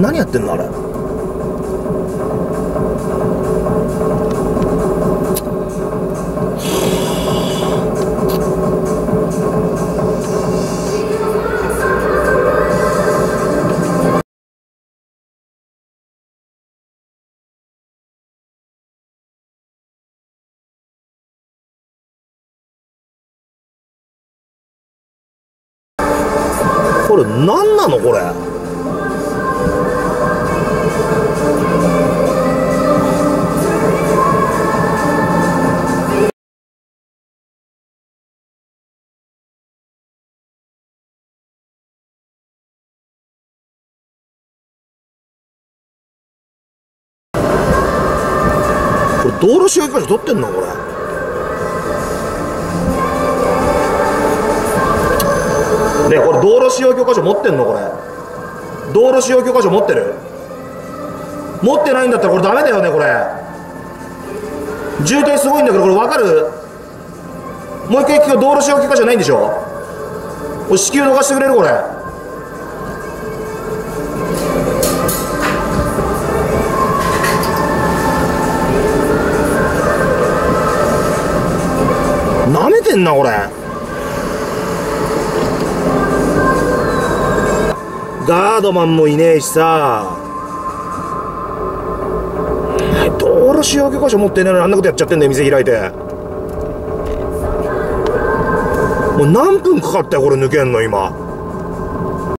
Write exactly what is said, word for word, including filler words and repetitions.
何やってんのあれ。これ何なのこれ。これ道路使用許可証取ってんのこれ。ねえ、これ道路使用許可証持ってんのこれ。道路使用許可証持ってる？持ってないんだったらこれダメだよねこれ。渋滞すごいんだけどこれ分かる？もう一回聞く。道路使用許可証ないんでしょ？これ支給逃してくれるこれ。なめてんなこれ。ガードマンもいねえしさ。道路使用許可証持ってねえのにあんなことやっちゃってんだよ。店開いてもう何分かかったよこれ抜けんの今。